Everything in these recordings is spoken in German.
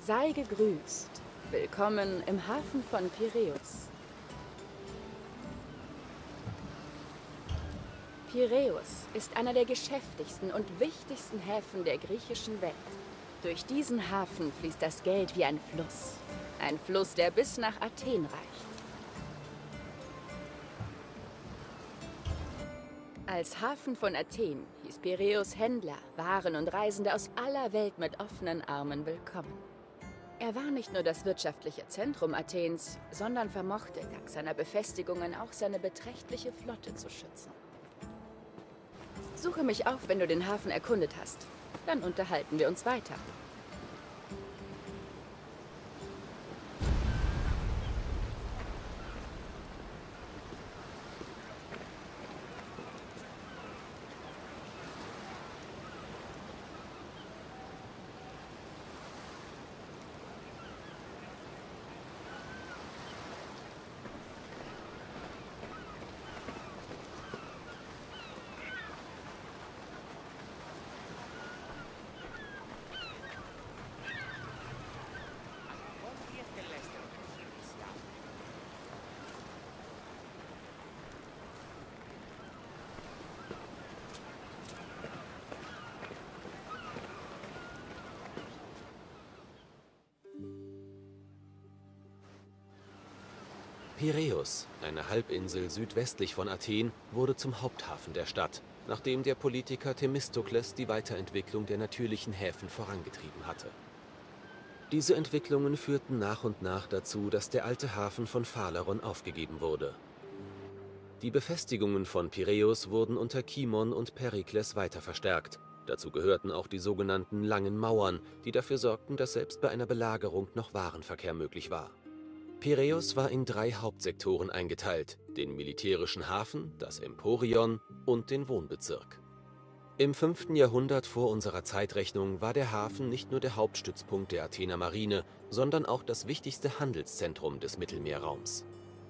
Sei gegrüßt. Willkommen im Hafen von Piräus. Piräus ist einer der geschäftigsten und wichtigsten Häfen der griechischen Welt. Durch diesen Hafen fließt das Geld wie ein Fluss. Ein Fluss, der bis nach Athen reicht. Als Hafen von Athen hieß Piräus Händler, Waren und Reisende aus aller Welt mit offenen Armen willkommen. Er war nicht nur das wirtschaftliche Zentrum Athens, sondern vermochte dank seiner Befestigungen auch seine beträchtliche Flotte zu schützen. Suche mich auf, wenn du den Hafen erkundet hast. Dann unterhalten wir uns weiter. Piräus, eine Halbinsel südwestlich von Athen, wurde zum Haupthafen der Stadt, nachdem der Politiker Themistokles die Weiterentwicklung der natürlichen Häfen vorangetrieben hatte. Diese Entwicklungen führten nach und nach dazu, dass der alte Hafen von Phaleron aufgegeben wurde. Die Befestigungen von Piräus wurden unter Kimon und Perikles weiter verstärkt. Dazu gehörten auch die sogenannten Langen Mauern, die dafür sorgten, dass selbst bei einer Belagerung noch Warenverkehr möglich war. Piräus war in 3 Hauptsektoren eingeteilt: den militärischen Hafen, das Emporion und den Wohnbezirk. Im 5. Jahrhundert vor unserer Zeitrechnung war der Hafen nicht nur der Hauptstützpunkt der Athener Marine, sondern auch das wichtigste Handelszentrum des Mittelmeerraums.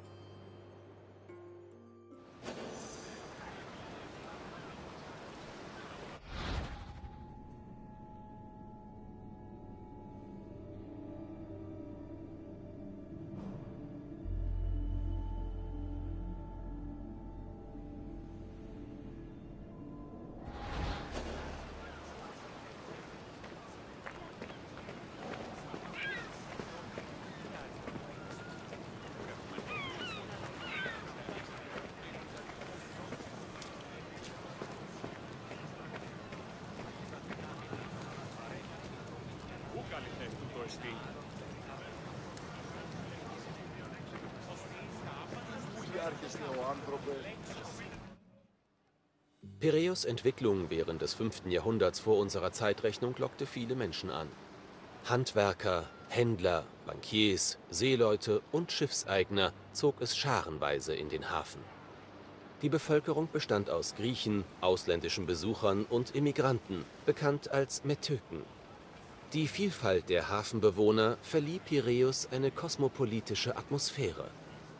Piräus' Entwicklung während des 5. Jahrhunderts vor unserer Zeitrechnung lockte viele Menschen an. Handwerker, Händler, Bankiers, Seeleute und Schiffseigner zog es scharenweise in den Hafen. Die Bevölkerung bestand aus Griechen, ausländischen Besuchern und Immigranten, bekannt als Metöken. Die Vielfalt der Hafenbewohner verlieh Piräus eine kosmopolitische Atmosphäre.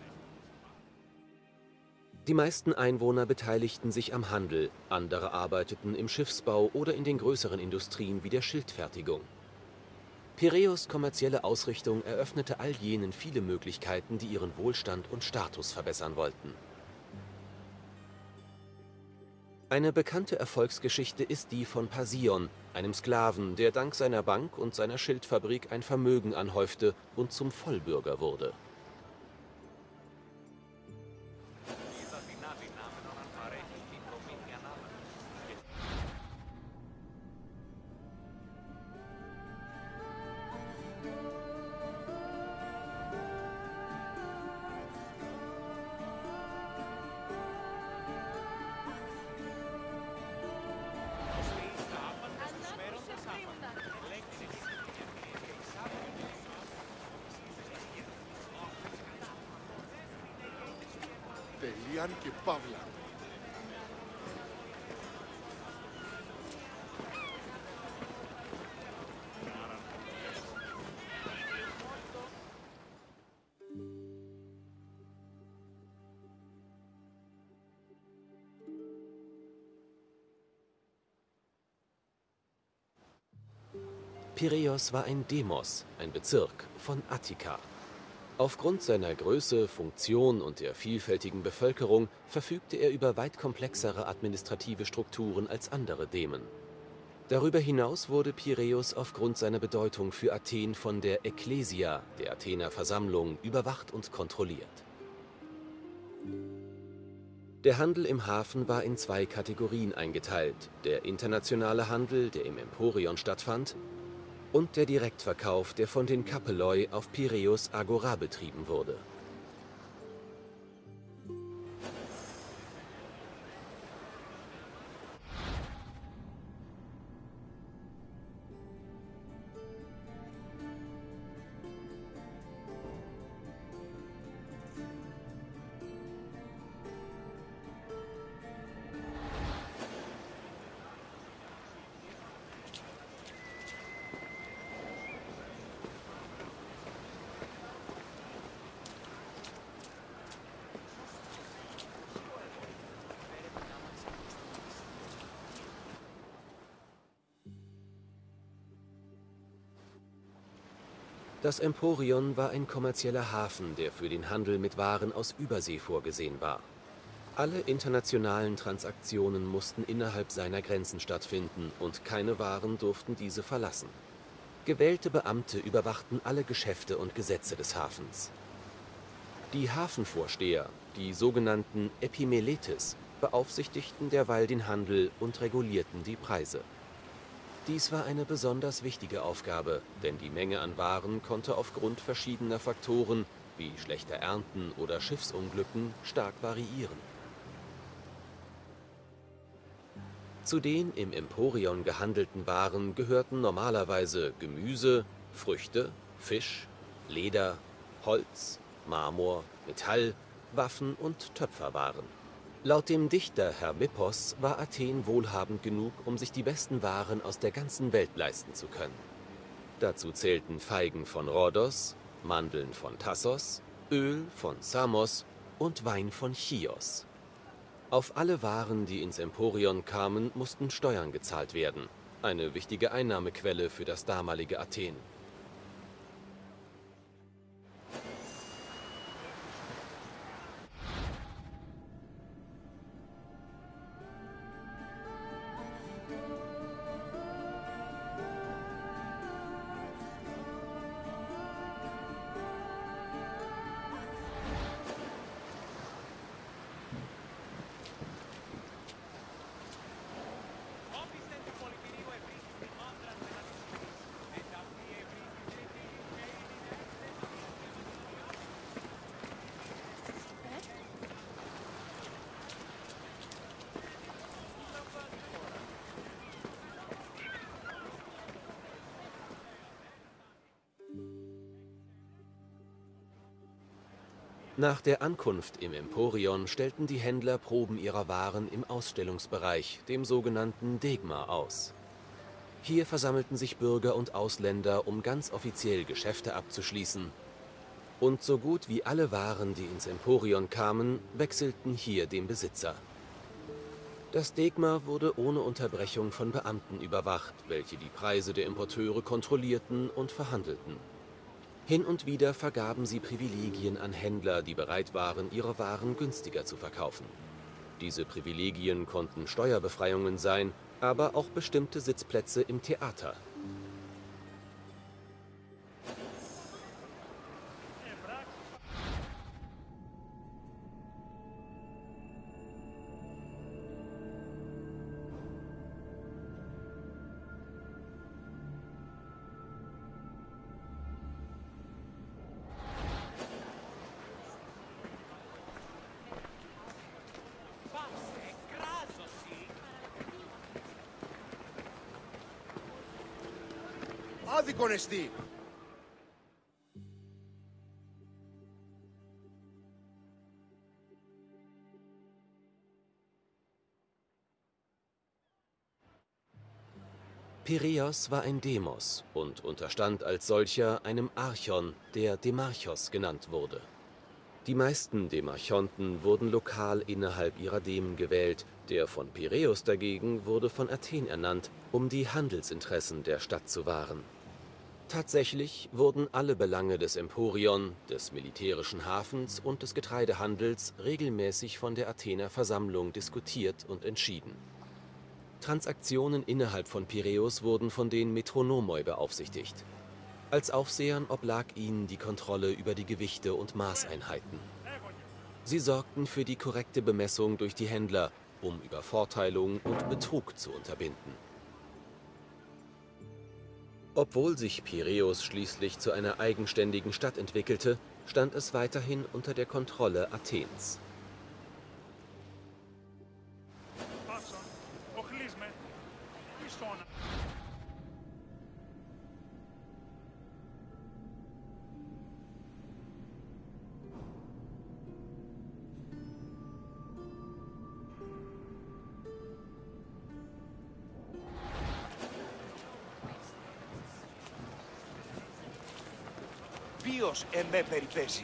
Die meisten Einwohner beteiligten sich am Handel, andere arbeiteten im Schiffsbau oder in den größeren Industrien wie der Schildfertigung. Piräus' kommerzielle Ausrichtung eröffnete all jenen viele Möglichkeiten, die ihren Wohlstand und Status verbessern wollten. Eine bekannte Erfolgsgeschichte ist die von Pasion, einem Sklaven, der dank seiner Bank und seiner Schildfabrik ein Vermögen anhäufte und zum Vollbürger wurde. Τελείαν και παύλα. Piräus war ein Demos, ein Bezirk von Attika. Aufgrund seiner Größe, Funktion und der vielfältigen Bevölkerung verfügte er über weit komplexere administrative Strukturen als andere Demen. Darüber hinaus wurde Piräus aufgrund seiner Bedeutung für Athen von der Ekklesia, der Athener Versammlung, überwacht und kontrolliert. Der Handel im Hafen war in zwei Kategorien eingeteilt: der internationale Handel, der im Emporion stattfand, und der Direktverkauf, der von den Kapeloi auf Piräus Agora betrieben wurde. Das Emporion war ein kommerzieller Hafen, der für den Handel mit Waren aus Übersee vorgesehen war. Alle internationalen Transaktionen mussten innerhalb seiner Grenzen stattfinden und keine Waren durften diese verlassen. Gewählte Beamte überwachten alle Geschäfte und Gesetze des Hafens. Die Hafenvorsteher, die sogenannten Epimeletes, beaufsichtigten derweil den Handel und regulierten die Preise. Dies war eine besonders wichtige Aufgabe, denn die Menge an Waren konnte aufgrund verschiedener Faktoren wie schlechter Ernten oder Schiffsunglücken stark variieren. Zu den im Emporion gehandelten Waren gehörten normalerweise Gemüse, Früchte, Fisch, Leder, Holz, Marmor, Metall, Waffen und Töpferwaren. Laut dem Dichter Hermippos war Athen wohlhabend genug, um sich die besten Waren aus der ganzen Welt leisten zu können. Dazu zählten Feigen von Rhodos, Mandeln von Tassos, Öl von Samos und Wein von Chios. Auf alle Waren, die ins Emporion kamen, mussten Steuern gezahlt werden. Eine wichtige Einnahmequelle für das damalige Athen. Nach der Ankunft im Emporion stellten die Händler Proben ihrer Waren im Ausstellungsbereich, dem sogenannten Degma, aus. Hier versammelten sich Bürger und Ausländer, um ganz offiziell Geschäfte abzuschließen. Und so gut wie alle Waren, die ins Emporion kamen, wechselten hier den Besitzer. Das Degma wurde ohne Unterbrechung von Beamten überwacht, welche die Preise der Importeure kontrollierten und verhandelten. Hin und wieder vergaben sie Privilegien an Händler, die bereit waren, ihre Waren günstiger zu verkaufen. Diese Privilegien konnten Steuerbefreiungen sein, aber auch bestimmte Sitzplätze im Theater. Άδικον εστί! Piräus war ein Demos und unterstand als solcher einem Archon, der Demarchos genannt wurde. Die meisten Demarchonten wurden lokal innerhalb ihrer Demen gewählt, der von Piräus dagegen wurde von Athen ernannt, um die Handelsinteressen der Stadt zu wahren. Tatsächlich wurden alle Belange des Emporion, des militärischen Hafens und des Getreidehandels regelmäßig von der Athener Versammlung diskutiert und entschieden. Transaktionen innerhalb von Piräus wurden von den Metronomoi beaufsichtigt. Als Aufsehern oblag ihnen die Kontrolle über die Gewichte und Maßeinheiten. Sie sorgten für die korrekte Bemessung durch die Händler, um Übervorteilung und Betrug zu unterbinden. Obwohl sich Piräus schließlich zu einer eigenständigen Stadt entwickelte, stand es weiterhin unter der Kontrolle Athens. Ποιος εμέ περιπέσει.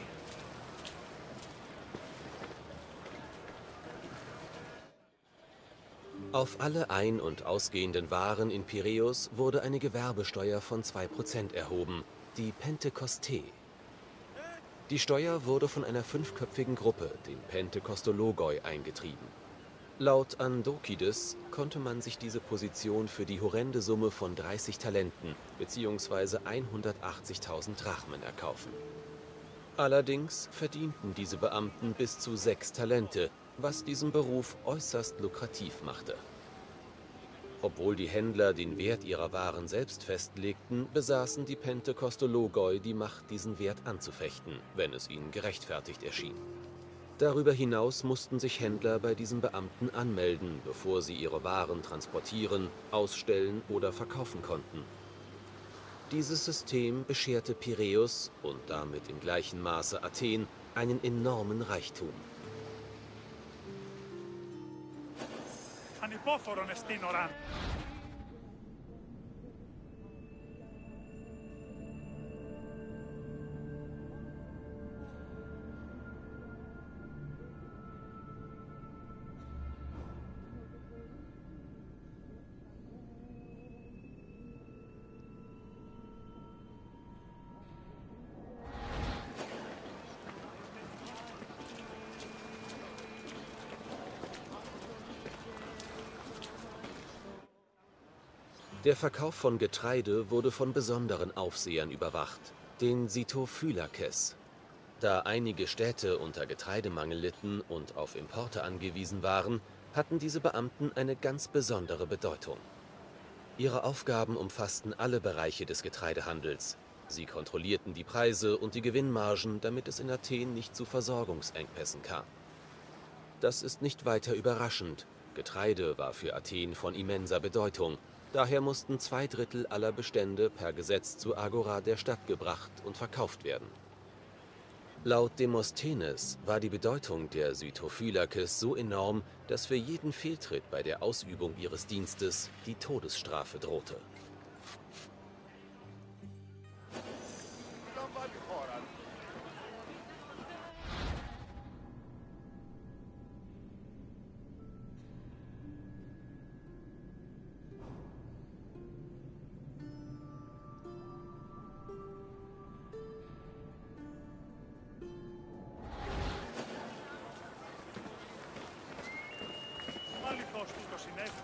Auf alle ein- und ausgehenden Waren in Piräus wurde eine Gewerbesteuer von 2% erhoben, die Pentekoste. Die Steuer wurde von einer 5-köpfigen Gruppe, den Pentekostologoi, eingetrieben. Laut Andokides konnte man sich diese Position für die horrende Summe von 30 Talenten bzw. 180.000 Drachmen erkaufen. Allerdings verdienten diese Beamten bis zu 6 Talente, was diesen Beruf äußerst lukrativ machte. Obwohl die Händler den Wert ihrer Waren selbst festlegten, besaßen die Pentekostologoi die Macht, diesen Wert anzufechten, wenn es ihnen gerechtfertigt erschien. Darüber hinaus mussten sich Händler bei diesen Beamten anmelden, bevor sie ihre Waren transportieren, ausstellen oder verkaufen konnten. Dieses System bescherte Piräus und damit im gleichen Maße Athen einen enormen Reichtum. Ανυπόφορον εστίν οράν. Der Verkauf von Getreide wurde von besonderen Aufsehern überwacht, den Sitophylakes. Da einige Städte unter Getreidemangel litten und auf Importe angewiesen waren, hatten diese Beamten eine ganz besondere Bedeutung. Ihre Aufgaben umfassten alle Bereiche des Getreidehandels. Sie kontrollierten die Preise und die Gewinnmargen, damit es in Athen nicht zu Versorgungsengpässen kam. Das ist nicht weiter überraschend. Getreide war für Athen von immenser Bedeutung. Daher mussten 2/3 aller Bestände per Gesetz zur Agora der Stadt gebracht und verkauft werden. Laut Demosthenes war die Bedeutung der Sitophylakes so enorm, dass für jeden Fehltritt bei der Ausübung ihres Dienstes die Todesstrafe drohte. Αληθώς τούτο συνέβη.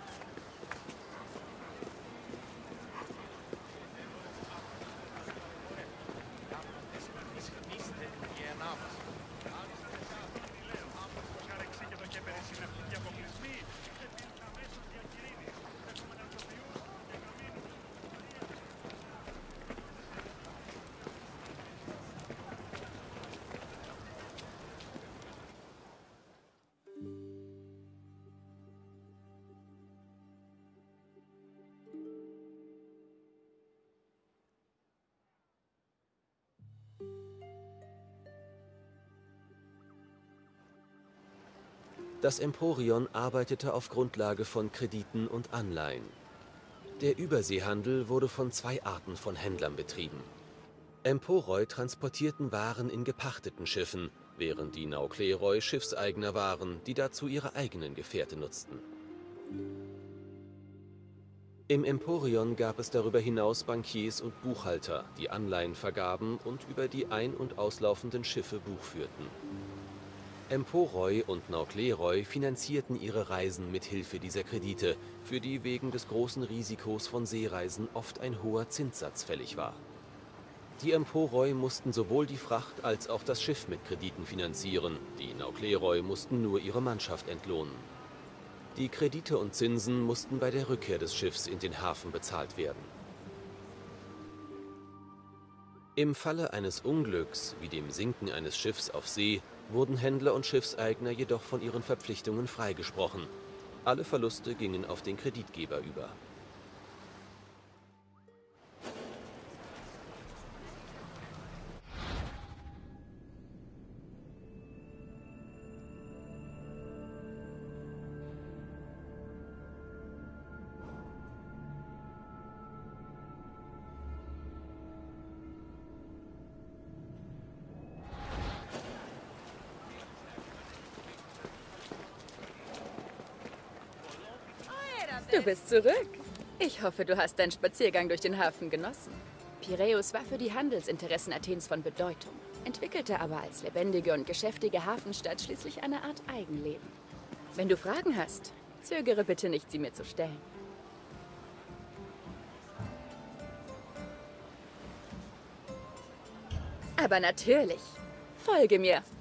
Das Emporion arbeitete auf Grundlage von Krediten und Anleihen. Der Überseehandel wurde von 2 Arten von Händlern betrieben. Emporoi transportierten Waren in gepachteten Schiffen, während die Naukleroi Schiffseigner waren, die dazu ihre eigenen Gefährte nutzten. Im Emporion gab es darüber hinaus Bankiers und Buchhalter, die Anleihen vergaben und über die ein- und auslaufenden Schiffe Buch führten. Emporoi und Naukleroi finanzierten ihre Reisen mit Hilfe dieser Kredite, für die wegen des großen Risikos von Seereisen oft ein hoher Zinssatz fällig war. Die Emporoi mussten sowohl die Fracht als auch das Schiff mit Krediten finanzieren, die Naukleroi mussten nur ihre Mannschaft entlohnen. Die Kredite und Zinsen mussten bei der Rückkehr des Schiffs in den Hafen bezahlt werden. Im Falle eines Unglücks, wie dem Sinken eines Schiffs auf See, wurden Händler und Schiffseigner jedoch von ihren Verpflichtungen freigesprochen. Alle Verluste gingen auf den Kreditgeber über. Du bist zurück. Ich hoffe, du hast deinen Spaziergang durch den Hafen genossen. Piräus war für die Handelsinteressen Athens von Bedeutung, entwickelte aber als lebendige und geschäftige Hafenstadt schließlich eine Art Eigenleben. Wenn du Fragen hast, zögere bitte nicht, sie mir zu stellen. Aber natürlich, folge mir.